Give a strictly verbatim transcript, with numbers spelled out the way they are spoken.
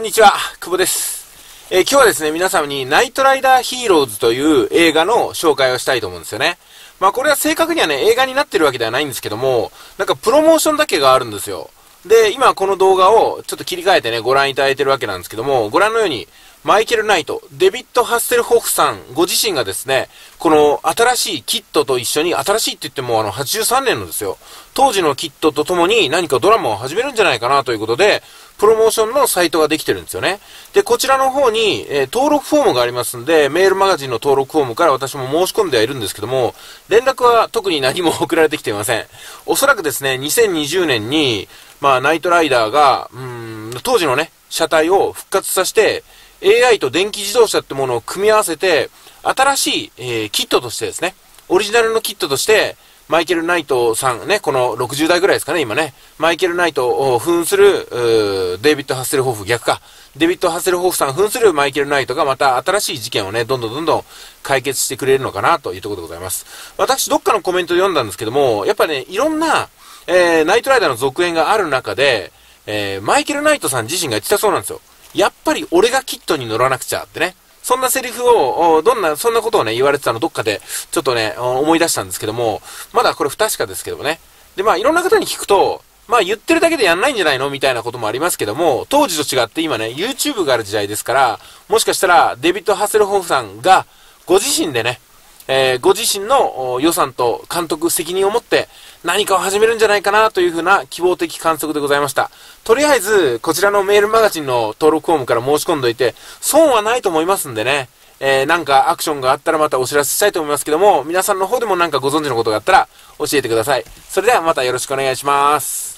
にちは、久保です。えー、今日はですね、皆様にナイトライダーヒーローズという映画の紹介をしたいと思うんですよね。まあこれは正確にはね、映画になってるわけではないんですけども、なんかプロモーションだけがあるんですよ。で、今この動画をちょっと切り替えてね、ご覧いただいてるわけなんですけども、ご覧のように、マイケル・ナイト、デビッド・ハッセルホフさんご自身がですね、この新しいキットと一緒に、新しいって言ってもあのはちじゅうさんねんのですよ、当時のキットとともに何かドラマを始めるんじゃないかなということで、プロモーションのサイトができてるんですよね。で、こちらの方に、えー、登録フォームがありますんで、メールマガジンの登録フォームから私も申し込んではいるんですけども、連絡は特に何も送られてきていません。おそらくですね、にせんにじゅうねんに、まあ、ナイトライダーが、うーん、当時のね、車体を復活させて、エーアイ と電気自動車ってものを組み合わせて、新しい、えー、キットとしてですね、オリジナルのキットとして、マイケル・ナイトさんね、このろくじゅうだいぐらいですかね、今ね、マイケル・ナイトを扮する、デイビッド・ハッセルホフ、逆か。デイビッド・ハッセルホフさん扮するマイケル・ナイトがまた新しい事件をね、どんどんどんどん解決してくれるのかなというところでございます。私、どっかのコメントで読んだんですけども、やっぱね、いろんな、えー、ナイトライダーの続編がある中で、えー、マイケル・ナイトさん自身が言ってたそうなんですよ。やっぱり俺がキットに乗らなくちゃってね。そんなセリフを、どんな、そんなことをね、言われてたのどっかで、ちょっとね、思い出したんですけども、まだこれ不確かですけどもね。で、まあ、いろんな方に聞くと、まあ、言ってるだけでやんないんじゃないのみたいなこともありますけども、当時と違って今ね、YouTube がある時代ですから、もしかしたら、デビッド・ハッセルホフさんが、ご自身でね、えー、ご自身の予算と監督責任を持って何かを始めるんじゃないかなというふうな希望的観測でございました。とりあえず、こちらのメールマガジンの登録フォームから申し込んどいて、損はないと思いますんでね、えー、なんかアクションがあったらまたお知らせしたいと思いますけども、皆さんの方でもなんかご存知のことがあったら教えてください。それではまたよろしくお願いします。